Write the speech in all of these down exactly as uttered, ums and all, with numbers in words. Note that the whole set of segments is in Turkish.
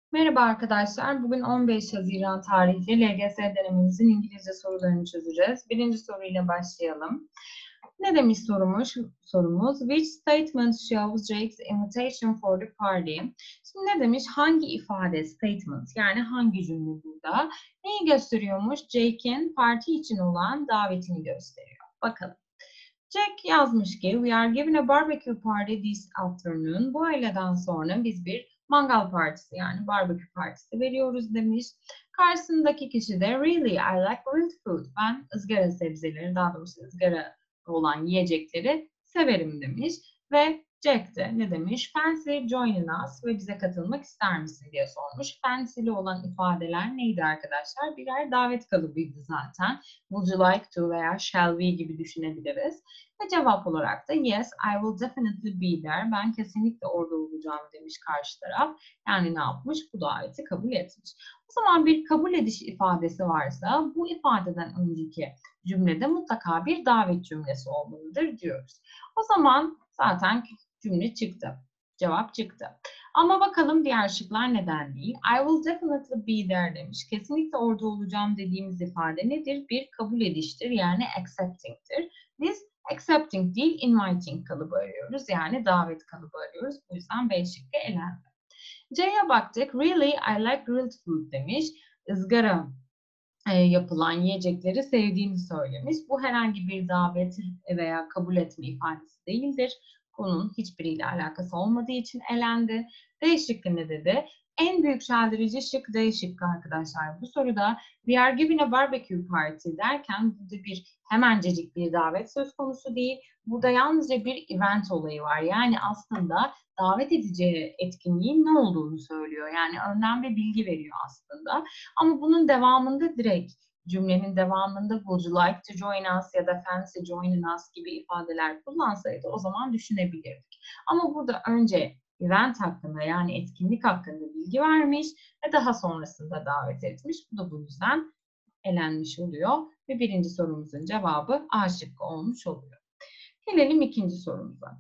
Merhaba arkadaşlar. Bugün on beş Haziran tarihli L G S denememizin İngilizce sorularını çözeceğiz. Birinci soruyla başlayalım. Ne demiş sorumuz? Sorumuz Which statement shows Jake's invitation for the party? Şimdi ne demiş? Hangi ifade statement yani hangi cümle burada? Neyi gösteriyormuş? Jake'in parti için olan davetini gösteriyor. Bakalım. Jack yazmış ki We are giving a barbecue party this afternoon. Bu öğleden sonra biz bir mangal partisi yani barbekü partisi veriyoruz demiş. Karşısındaki kişi de Really I like grilled food. Ben ızgara sebzeleri daha doğrusu ızgara olan yiyecekleri severim demiş. Ve Jack de ne demiş? Fancy joining us ve bize katılmak ister misin diye sormuş. Fancy'li olan ifadeler neydi arkadaşlar? Birer davet kalıbıydı zaten. Would you like to veya shall we gibi düşünebiliriz. Ve cevap olarak da yes, I will definitely be there. Ben kesinlikle orada olacağım demiş karşı taraf. Yani ne yapmış? Bu daveti kabul etmiş. O zaman bir kabul ediş ifadesi varsa bu ifadeden önceki cümlede mutlaka bir davet cümlesi olmalıdır diyoruz. O zaman zaten cümle çıktı. Cevap çıktı. Ama bakalım diğer şıklar neden değil? I will definitely be there demiş. Kesinlikle orada olacağım dediğimiz ifade nedir? Bir kabul ediştir yani accepting'tir. Biz accepting değil inviting kalıbı arıyoruz. Yani davet kalıbı arıyoruz. Bu yüzden B şıkkı elendi. C'ye baktık. Really I like grilled food demiş. Izgara e, yapılan yiyecekleri sevdiğini söylemiş. Bu herhangi bir davet veya kabul etme ifadesi değildir. Bunun hiçbiriyle alakası olmadığı için elendi. D şıkkı ne dedi? En büyük çeldirici şık D şıkkı arkadaşlar. Bu soruda we are giving a barbecue party derken burada bir hemencecik bir davet söz konusu değil. Burada yalnızca bir event olayı var. Yani aslında davet edeceği etkinliğin ne olduğunu söylüyor. Yani önden bir bilgi veriyor aslında. Ama bunun devamında direkt cümlenin devamında would you like to join us ya da fancy joining us gibi ifadeler kullansaydı o zaman düşünebilirdik. Ama burada önce event hakkında yani etkinlik hakkında bilgi vermiş ve daha sonrasında davet etmiş. Bu da bu yüzden elenmiş oluyor ve birinci sorumuzun cevabı A şıkkı olmuş oluyor. Gelelim ikinci sorumuza.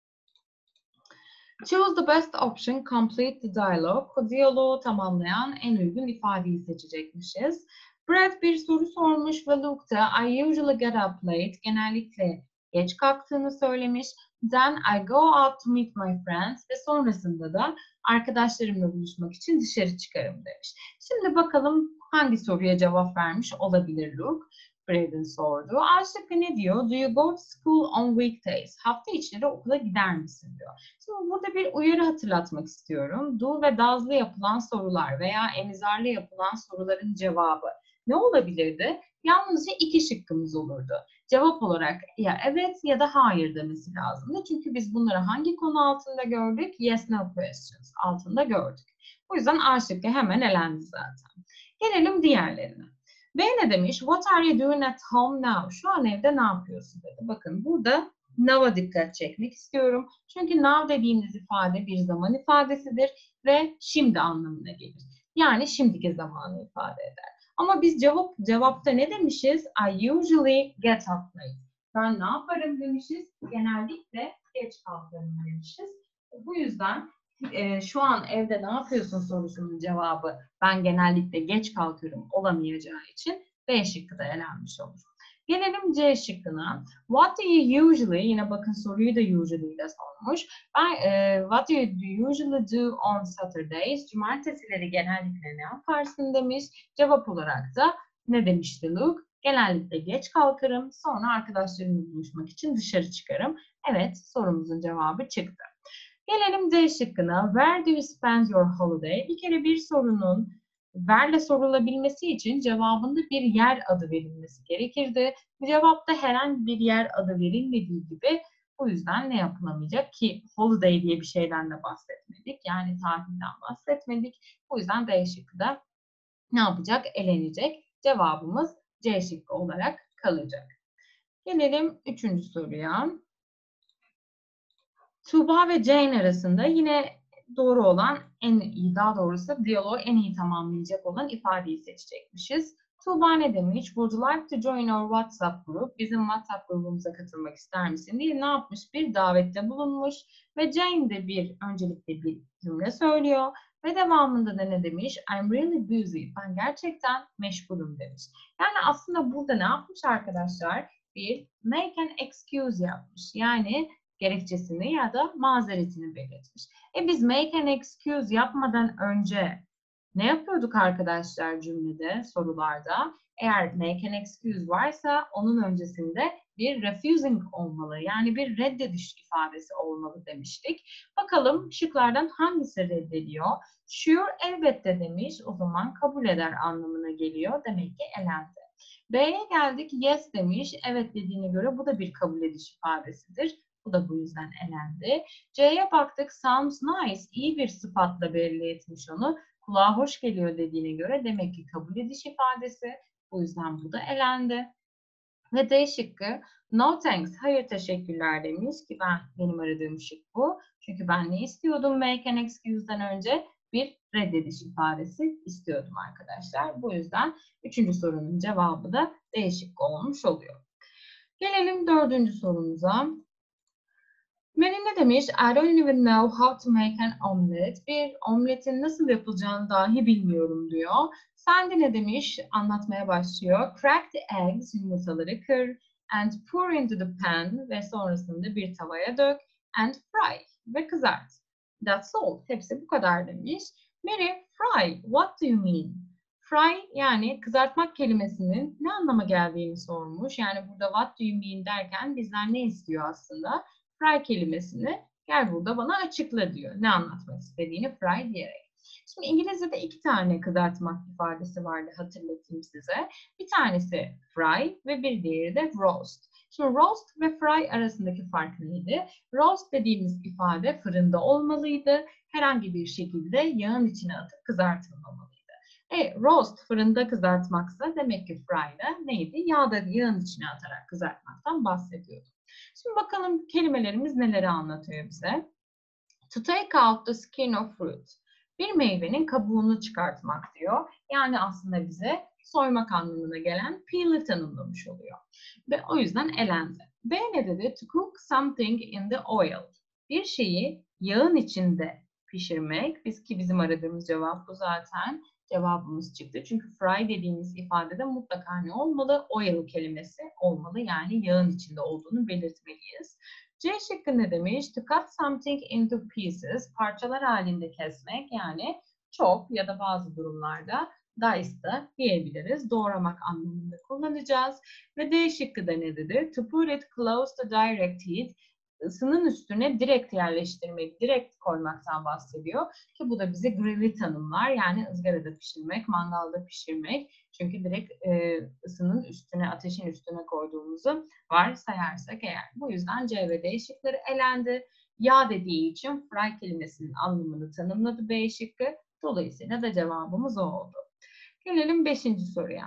Choose the best option, complete the dialogue. Diyaloğu tamamlayan en uygun ifadeyi seçecekmişiz. Brad bir soru sormuş ve Luke da I usually get up late. Genellikle geç kalktığını söylemiş. Then I go out to meet my friends ve sonrasında da arkadaşlarımla buluşmak için dışarı çıkarım demiş. Şimdi bakalım hangi soruya cevap vermiş olabilir Luke? Brad'in sorduğu. A şıkkı ne diyor? Do you go to school on weekdays? Hafta içleri okula gider misin diyor. Şimdi burada bir uyarı hatırlatmak istiyorum. Do ve does'lı yapılan sorular veya emizarlı yapılan soruların cevabı ne olabilirdi? Yalnızca iki şıkkımız olurdu. Cevap olarak ya evet ya da hayır demesi lazımdı. Çünkü biz bunları hangi konu altında gördük? Yes, no questions altında gördük. Bu yüzden A şıkkı hemen elendi zaten. Gelelim diğerlerine. B ne demiş? What are you doing at home now? Şu an evde ne yapıyorsun dedi. Bakın burada now'a dikkat çekmek istiyorum. Çünkü now dediğimiz ifade bir zaman ifadesidir ve şimdi anlamına gelir. Yani şimdiki zamanı ifade eder. Ama biz cevap cevapta ne demişiz? I usually get up late. Ben ne yaparım demişiz? Genellikle geç kalkarım demişiz. Bu yüzden e, şu an evde ne yapıyorsun sorusunun cevabı ben genellikle geç kalkıyorum olamayacağı için B şıkkı da elenmiş olur. Gelelim C şıkkına. What do you usually, yine bakın soruyu da usually ile sormuş. Ben, e, what do you usually do on Saturdays? Cumartesileri genellikle ne yaparsın demiş. Cevap olarak da ne demişti Luke? Genellikle geç kalkarım, sonra arkadaşlarımla buluşmak için dışarı çıkarım. Evet, sorumuzun cevabı çıktı. Gelelim D şıkkına. Where do you spend your holiday? Bir kere bir sorunun where'le sorulabilmesi için cevabında bir yer adı verilmesi gerekirdi. Bu cevapta herhangi bir yer adı verilmediği gibi bu yüzden ne yapılamayacak ki holiday diye bir şeyden de bahsetmedik. Yani tatilden bahsetmedik. Bu yüzden D şıkkı da ne yapacak? Elenecek. Cevabımız C şıkkı olarak kalacak. Gelelim üçüncü soruya. Tuğba ve Jane arasında yine doğru olan, en iyi, daha doğrusu diyaloğu en iyi tamamlayacak olan ifadeyi seçecekmişiz. Tuğba ne demiş? Would you like to join our WhatsApp group? Bizim WhatsApp grubumuza katılmak ister misin diye ne yapmış? Bir davette bulunmuş ve Jane de bir öncelikle bir cümle söylüyor. Ve devamında da ne demiş? I'm really busy. Ben gerçekten meşgulüm demiş. Yani aslında burada ne yapmış arkadaşlar? Bir make an excuse yapmış. Yani gerekçesini ya da mazeretini belirtmiş. E biz make an excuse yapmadan önce ne yapıyorduk arkadaşlar cümlede, sorularda? Eğer make an excuse varsa onun öncesinde bir refusing olmalı. Yani bir reddediş ifadesi olmalı demiştik. Bakalım şıklardan hangisi reddediyor? Sure elbette demiş. O zaman kabul eder anlamına geliyor. Demek ki elendi. B'ye geldik. Yes demiş. Evet dediğine göre bu da bir kabul ediş ifadesidir. Bu da bu yüzden elendi. C'ye baktık. Sounds nice. İyi bir sıfatla belli etmiş onu. Kulağa hoş geliyor dediğine göre demek ki kabul ediş ifadesi. Bu yüzden bu da elendi. Ve D şıkkı no thanks, hayır teşekkürler demiş ki ben benim aradığım şık bu. Çünkü ben ne istiyordum make an excuse'den önce? Bir reddediş ifadesi istiyordum arkadaşlar. Bu yüzden üçüncü sorunun cevabı da D şıkkı olmuş oluyor. Gelelim dördüncü sorumuza. Mary ne demiş? I don't even know how to make an omelet. Bir omletin nasıl yapılacağını dahi bilmiyorum diyor. Sandy ne demiş? Anlatmaya başlıyor. Crack the eggs, yumurtaları kır. And pour into the pan ve sonrasında bir tavaya dök. And fry ve kızart. That's all. Hepsi bu kadar demiş. Mary, fry, what do you mean? Fry yani kızartmak kelimesinin ne anlama geldiğini sormuş. Yani burada what do you mean derken bizden ne istiyor aslında? Fry kelimesini gel burada bana açıkla diyor. Ne anlatmak istediğini fry diyerek. Şimdi İngilizce'de iki tane kızartmak ifadesi vardı hatırlatayım size. Bir tanesi fry ve bir diğeri de roast. Şimdi roast ve fry arasındaki fark neydi? Roast dediğimiz ifade fırında olmalıydı. Herhangi bir şekilde yağın içine atıp kızartılmamalıydı. E, roast fırında kızartmaksa demek ki fry de neydi? Yağda yağın içine atarak kızartmaktan bahsediyordu. Şimdi bakalım kelimelerimiz neleri anlatıyor bize. To take out the skin of fruit. Bir meyvenin kabuğunu çıkartmak diyor. Yani aslında bize soymak anlamına gelen peel'i tanımlamış oluyor. Ve o yüzden elendi. B ne dedi? To cook something in the oil. Bir şeyi yağın içinde pişirmek. Biz ki bizim aradığımız cevap bu zaten. Cevabımız çıktı. Çünkü fry dediğimiz ifadede mutlaka ne olmalı? Oil kelimesi olmalı. Yani yağın içinde olduğunu belirtmeliyiz. C şıkkı ne demiş? To cut something into pieces. Parçalar halinde kesmek yani chop ya da bazı durumlarda dice da diyebiliriz. Doğramak anlamında kullanacağız. Ve D şıkkı da ne dedi? To put it close to direct heat. Isının üstüne direkt yerleştirmek, direkt koymaktan bahsediyor. Ki bu da bize grill'i tanımlar. Yani ızgarada pişirmek, mangalda pişirmek. Çünkü direkt e, ısının üstüne, ateşin üstüne koyduğumuzu varsayarsak eğer. Bu yüzden C ve D şıkları elendi. Yağ dediği için fry kelimesinin anlamını tanımladı B şıkkı. Dolayısıyla da cevabımız o oldu. Gelelim beşinci soruya.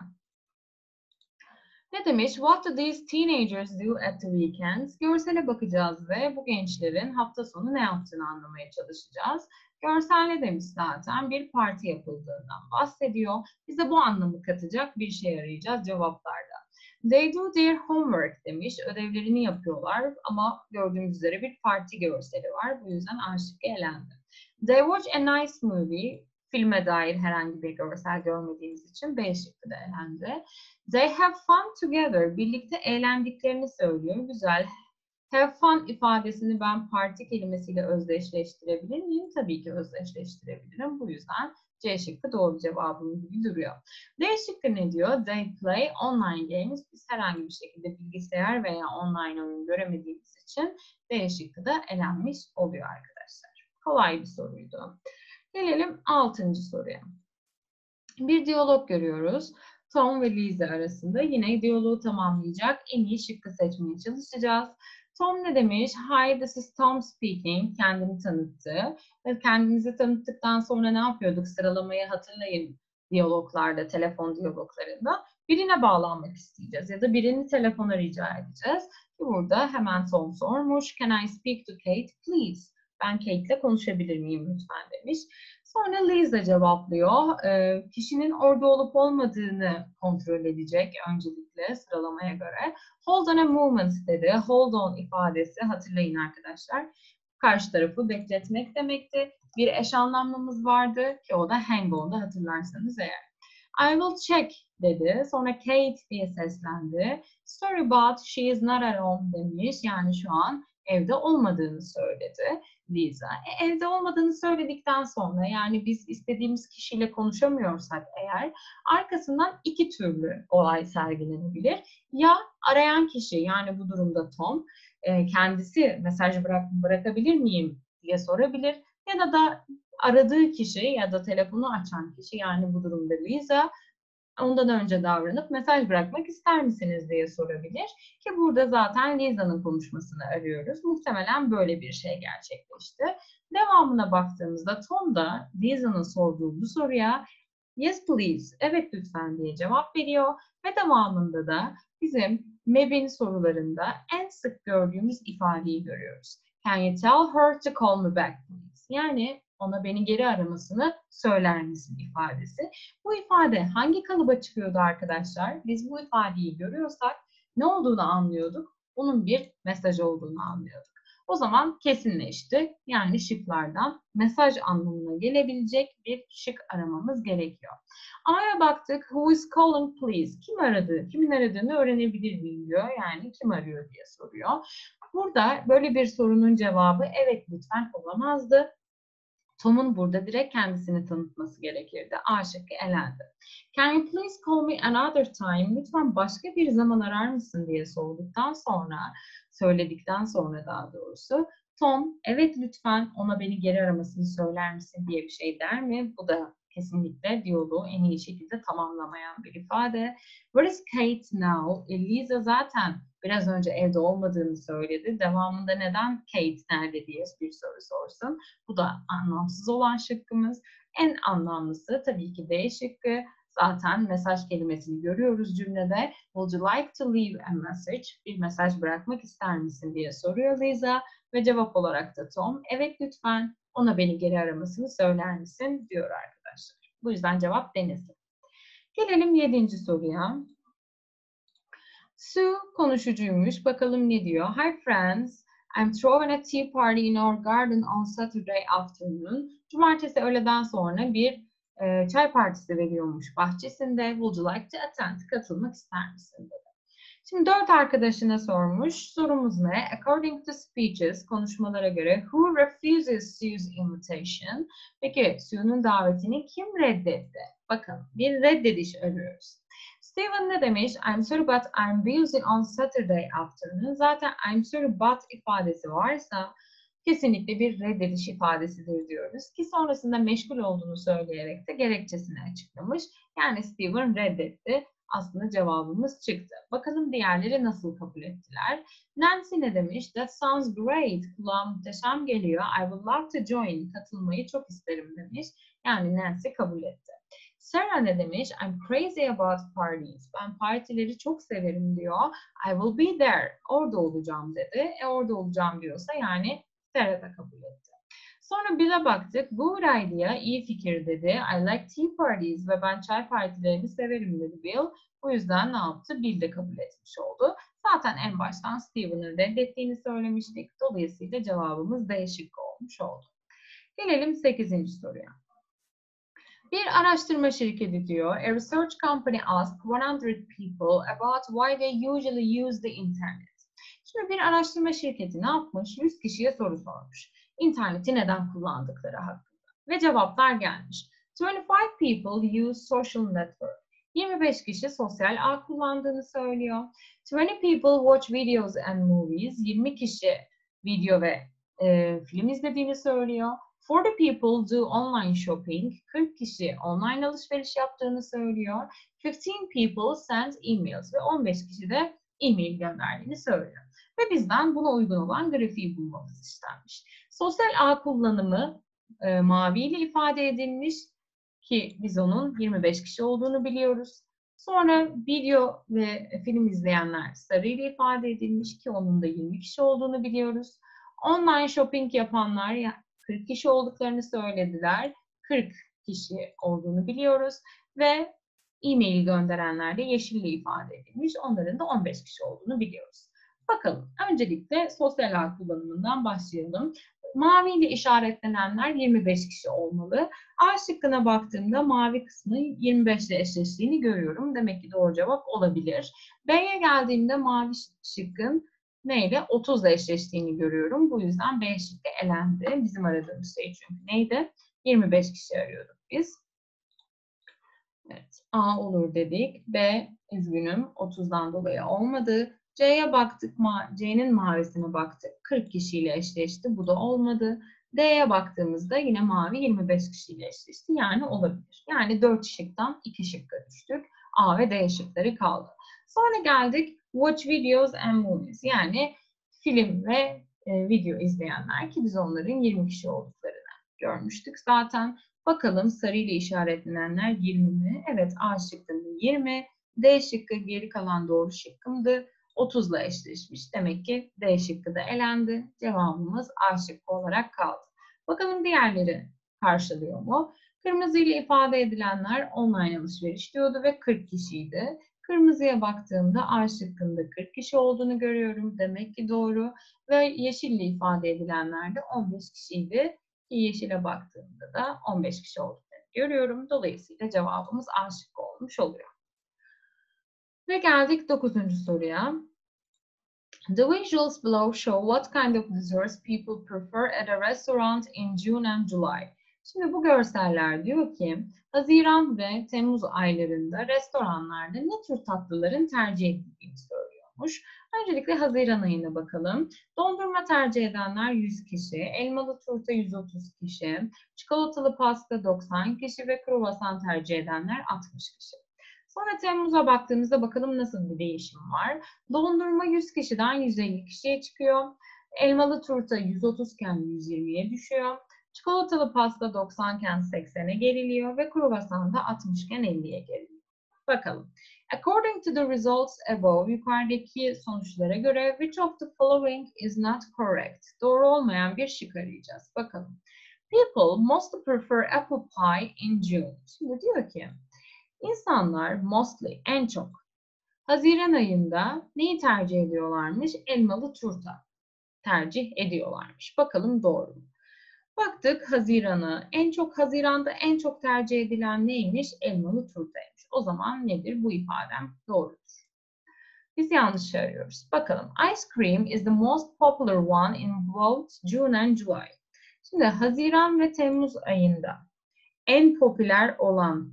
Ne demiş? What do these teenagers do at the weekends? Görsele bakacağız ve bu gençlerin hafta sonu ne yaptığını anlamaya çalışacağız. Görsel ne demiş zaten? Bir parti yapıldığından bahsediyor. Bize bu anlamı katacak bir şey arayacağız cevaplarda. They do their homework demiş. Ödevlerini yapıyorlar ama gördüğümüz üzere bir parti görseli var. Bu yüzden A şıkkı elendi. They watch a nice movie. Filme dair herhangi bir görsel görmediğimiz için B şıkkı da elendi. They have fun together. Birlikte eğlendiklerini söylüyor. Güzel. Have fun ifadesini ben parti kelimesiyle özdeşleştirebilir miyim? Tabii ki özdeşleştirebilirim. Bu yüzden C şıkkı doğru cevabım gibi duruyor. D şıkkı ne diyor? They play online games. Biz herhangi bir şekilde bilgisayar veya online oyun göremediğimiz için D şıkkı da elenmiş oluyor arkadaşlar. Kolay bir soruydu. Gelelim altıncı soruya. Bir diyalog görüyoruz. Tom ve Lisa arasında yine diyaloğu tamamlayacak en iyi şıkkı seçmeye çalışacağız. Tom ne demiş? Hi, this is Tom speaking. Kendini tanıttı. Ve kendimizi tanıttıktan sonra ne yapıyorduk? Sıralamayı hatırlayın diyaloglarda, telefon diyaloglarında. Birine bağlanmak isteyeceğiz ya da birini telefona rica edeceğiz. Burada hemen Tom sormuş. Can I speak to Kate, please? Ben Kate'le konuşabilir miyim lütfen demiş. Sonra Lisa cevaplıyor. E, kişinin orada olup olmadığını kontrol edecek öncelikle sıralamaya göre. Hold on a moment dedi. Hold on ifadesi hatırlayın arkadaşlar. karşı tarafı bekletmek demekti. Bir eş anlamlımız vardı ki o da hang on'da hatırlarsanız eğer. I will check dedi. Sonra Kate diye seslendi. Sorry but she is not at home demiş. Yani şu an evde olmadığını söyledi Lisa. E, evde olmadığını söyledikten sonra yani biz istediğimiz kişiyle konuşamıyorsak eğer arkasından iki türlü olay sergilenebilir. Ya arayan kişi yani bu durumda Tom e, kendisi mesaj bırak, bırakabilir miyim diye sorabilir. Ya da da aradığı kişi ya da telefonu açan kişi yani bu durumda Lisa ondan önce davranıp mesaj bırakmak ister misiniz diye sorabilir. Ki burada zaten Lisa'nın konuşmasını arıyoruz. Muhtemelen böyle bir şey gerçekleşti. Devamına baktığımızda Tom da Lisa'nın sorduğu bu soruya yes please, evet lütfen diye cevap veriyor. Ve devamında da bizim Mab'in sorularında en sık gördüğümüz ifadeyi görüyoruz. Can you tell her to call me back please? Yani ona beni geri aramasını söyler misin ifadesi. Bu ifade hangi kalıba çıkıyordu arkadaşlar? Biz bu ifadeyi görüyorsak ne olduğunu anlıyorduk. Bunun bir mesaj olduğunu anlıyorduk. O zaman kesinleşti. Yani şıklardan mesaj anlamına gelebilecek bir şık aramamız gerekiyor. A'ya baktık. Who is calling please? Kim aradı? Kimin aradığını öğrenebilir miyim diyor. Yani kim arıyor diye soruyor. Burada böyle bir sorunun cevabı evet lütfen olamazdı. Tom'un burada direkt kendisini tanıtması gerekirdi. A şıkkı elendi. Can you please call me another time? Lütfen başka bir zaman arar mısın diye sorduktan sonra, söyledikten sonra daha doğrusu Tom evet lütfen ona beni geri aramasını söyler misin diye bir şey der mi? Bu da kesinlikle diyaloğu en iyi şekilde tamamlamayan bir ifade. Where is Kate now? Lisa zaten biraz önce evde olmadığını söyledi. Devamında neden Kate nerede diye bir soru sorsun. Bu da anlamsız olan şıkkımız. En anlamlısı tabii ki D şıkkı. Zaten mesaj kelimesini görüyoruz cümlede. Would you like to leave a message? Bir mesaj bırakmak ister misin diye soruyor Lisa. Ve cevap olarak da Tom, evet lütfen ona beni geri aramasını söyler misin diyor arkadaşlar. Bu yüzden cevap Denizli. Gelelim yedinci soruya. Sue konuşucuymuş. Bakalım ne diyor? Hi friends, I'm throwing a tea party in our garden on Saturday afternoon. Cumartesi öğleden sonra bir e, çay partisi veriyormuş bahçesinde. Would you like to attend? Katılmak ister misin dedi. Şimdi dört arkadaşına sormuş. Sorumuz ne? According to speeches, konuşmalara göre who refuses Sue's invitation? Peki Sue'nun davetini kim reddetti? Bakın bir reddediş arıyoruz. Steven ne demiş? I'm sorry but I'm busy on Saturday afternoon. Zaten I'm sorry but ifadesi varsa kesinlikle bir reddediş ifadesidir diyoruz. Ki sonrasında meşgul olduğunu söyleyerek de gerekçesini açıklamış. Yani Steven reddetti. Aslında cevabımız çıktı. Bakalım diğerleri nasıl kabul ettiler? Nancy ne demiş? That sounds great. Kulağa muhteşem geliyor. I would love to join. Katılmayı çok isterim demiş. Yani Nancy kabul etti. Sarah ne demiş? I'm crazy about parties. Ben partileri çok severim diyor. I will be there. Orada olacağım dedi. E orada olacağım diyorsa yani Sarah da kabul etti. Sonra Bill'e baktık. Good idea, iyi fikir dedi. I like tea parties ve ben çay partilerini severim dedi Bill. Bu yüzden ne yaptı? Bill de kabul etmiş oldu. Zaten en baştan Steven'ın reddettiğini söylemiştik. Dolayısıyla cevabımız D şıkkı olmuş oldu. Gelelim sekizinci soruya. Bir araştırma şirketi diyor. A research company asked one hundred people about why they usually use the internet. Şimdi bir araştırma şirketi ne yapmış? yüz kişiye soru sormuş. İnterneti neden kullandıkları hakkında. Ve cevaplar gelmiş. twenty-five people use social network. yirmi beş kişi sosyal ağ kullandığını söylüyor. twenty people watch videos and movies. yirmi kişi video ve e, film izlediğini söylüyor. forty people do online shopping. kırk kişi online alışveriş yaptığını söylüyor. fifteen people send emails ve on beş kişi de e-mail gönderdiğini söylüyor. Ve bizden buna uygun olan grafiği bulmamız istenmiş. Sosyal ağ kullanımı e, maviyle ifade edilmiş ki biz onun yirmi beş kişi olduğunu biliyoruz. Sonra video ve film izleyenler sarıyla ifade edilmiş ki onun da yirmi kişi olduğunu biliyoruz. Online shopping yapanlar kırk kişi olduklarını söylediler. kırk kişi olduğunu biliyoruz ve e-mail gönderenler de yeşille ifade edilmiş. Onların da on beş kişi olduğunu biliyoruz. Bakalım. Öncelikle sosyal ağ kullanımından başlayalım. Mavi ile işaretlenenler yirmi beş kişi olmalı. A şıkkına baktığımda mavi kısmı yirmi beş ile eşleştiğini görüyorum. Demek ki doğru cevap olabilir. B'ye geldiğimde mavi şıkkın neyle? otuz ile eşleştiğini görüyorum. Bu yüzden B şıkkı elendi. Bizim aradığımız şey çünkü neydi? yirmi beş kişi arıyorduk biz. Evet, A olur dedik. B, üzgünüm, otuzdan dolayı olmadı. C'ye baktık, C'nin mavisine baktık. kırk kişiyle eşleşti. Bu da olmadı. D'ye baktığımızda yine mavi yirmi beş kişiyle eşleşti. Yani olabilir. Yani dört şıktan iki şıkka düştük. A ve D şıkları kaldı. Sonra geldik watch videos and movies. Yani film ve e, video izleyenler, ki biz onların yirmi kişi olduklarını görmüştük zaten. Bakalım sarı ile işaretlenenler yirmi mi? Evet, A şıkkında yirmi. D şıkkı geri kalan doğru şıkkımdı. otuz ile eşleşmiş. Demek ki D şıkkı da elendi. Cevabımız A şıkkı olarak kaldı. Bakalım diğerleri karşılıyor mu? Kırmızı ile ifade edilenler online alışveriş diyordu ve kırk kişiydi. Kırmızıya baktığımda A şıkkında kırk kişi olduğunu görüyorum. Demek ki doğru. Ve yeşil ile ifade edilenler de on beş kişiydi. Yeşile baktığımda da on beş kişi olduklarını görüyorum. Dolayısıyla cevabımız A şıkkı olmuş oluyor. Ve geldik dokuzuncu soruya. The visuals below show what kind of desserts people prefer at a restaurant in June and July. Şimdi bu görseller diyor ki Haziran ve Temmuz aylarında restoranlarda ne tür tatlıların tercih edildiğini söylüyormuş. Öncelikle Haziran ayına bakalım. Dondurma tercih edenler yüz kişi, elmalı turta yüz otuz kişi, çikolatalı pasta doksan kişi ve kruvasan tercih edenler altmış kişi. Sonra Temmuz'a baktığımızda bakalım nasıl bir değişim var. Dondurma yüz kişiden yüz elli kişiye çıkıyor. Elmalı turta yüz otuz iken yüz yirmiye düşüyor. Çikolatalı pasta doksan iken seksene geriliyor ve kruvasan da altmış iken elliye geriliyor. Bakalım. According to the results above, yukarıdaki sonuçlara göre which of the following is not correct? Doğru olmayan bir şık arayacağız. Bakalım. People mostly prefer apple pie in June. Şimdi diyor ki İnsanlar mostly, en çok, Haziran ayında neyi tercih ediyorlarmış? Elmalı turta tercih ediyorlarmış. Bakalım doğru mu? Baktık Haziran'a. En çok Haziran'da en çok tercih edilen neymiş? Elmalı turtaymış. O zaman nedir? Bu ifadem doğrudur. Biz yanlış arıyoruz. Bakalım. Ice cream is the most popular one in both June and July. Şimdi Haziran ve Temmuz ayında en popüler olan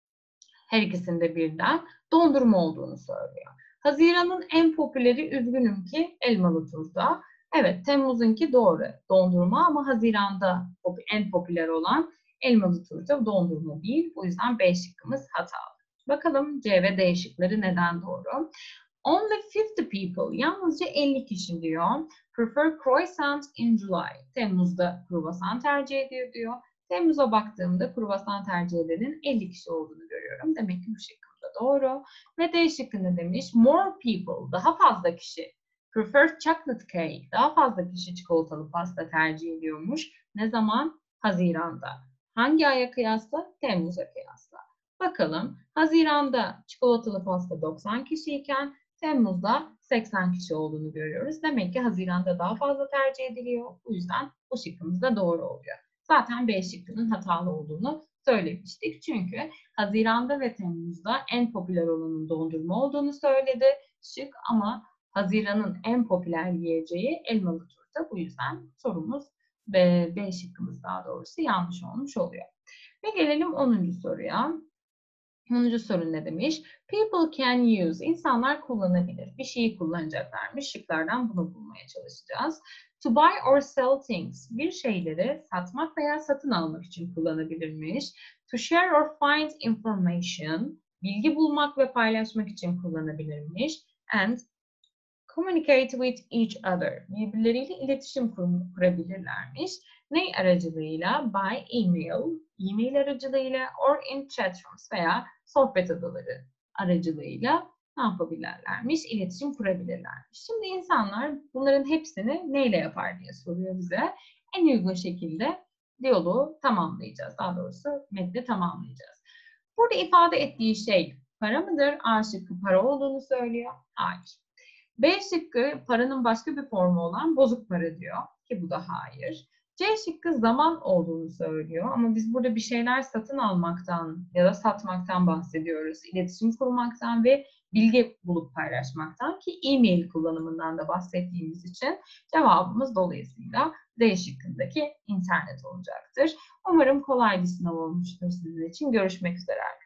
her ikisinde birden dondurma olduğunu söylüyor. Haziran'ın en popüleri üzgünüm ki elmalı turta. Evet, Temmuz'unki doğru dondurma ama Haziran'da en popüler olan elmalı turta dondurma değil. Bu yüzden B şıkkımız hatalı. Bakalım C ve D şıkları neden doğru? Only fifty people, yalnızca elli kişi diyor. Prefer croissant in July. Temmuz'da kruvasan tercih ediyor diyor. Temmuz'a baktığımda kruvasan tercih edenin elli kişi olduğunu görüyorum. Demek ki bu şıkkım da doğru. Ve D şıkkını demiş. More people, daha fazla kişi. Prefer chocolate cake, daha fazla kişi çikolatalı pasta tercih ediyormuş. Ne zaman? Haziran'da. Hangi aya kıyasla? Temmuz'a kıyasla. Bakalım. Haziran'da çikolatalı pasta doksan kişiyken Temmuz'da seksen kişi olduğunu görüyoruz. Demek ki Haziran'da daha fazla tercih ediliyor. Bu yüzden bu şıkkımız da doğru oluyor. Zaten B şıkkının hatalı olduğunu söylemiştik. Çünkü Haziran'da ve Temmuz'da en popüler olanın dondurma olduğunu söyledi şık ama Haziran'ın en popüler yiyeceği elmalı turta. Bu yüzden sorumuz B, B şıkkımız daha doğrusu yanlış olmuş oluyor. Ve gelelim onuncu soruya. onuncu soru ne demiş? People can use. İnsanlar kullanabilir. Bir şeyi kullanacaklarmış. Şıklardan bunu bulmaya çalışacağız. To buy or sell things. Bir şeyleri satmak veya satın almak için kullanabilirmiş. To share or find information. Bilgi bulmak ve paylaşmak için kullanabilirmiş. And communicate with each other. Birbirleriyle iletişim kur kurabilirlermiş. Ne aracılığıyla? By email, e-mail aracılığıyla or in chat rooms veya sohbet odaları aracılığıyla ne yapabilirlermiş? İletişim kurabilirlermiş. Şimdi insanlar bunların hepsini neyle yapar diye soruyor bize. En uygun şekilde diyaloğu tamamlayacağız. Daha doğrusu metni tamamlayacağız. Burada ifade ettiği şey para mıdır? A şıkkı para olduğunu söylüyor. Hayır. B şıkkı paranın başka bir formu olan bozuk para diyor ki bu da hayır. C şıkkı zaman olduğunu söylüyor ama biz burada bir şeyler satın almaktan ya da satmaktan bahsediyoruz. İletişim kurmaktan ve bilgi bulup paylaşmaktan ki e-mail kullanımından da bahsettiğimiz için cevabımız dolayısıyla D şıkkındaki internet olacaktır. Umarım kolay bir sınav olmuştur sizin için. Görüşmek üzere.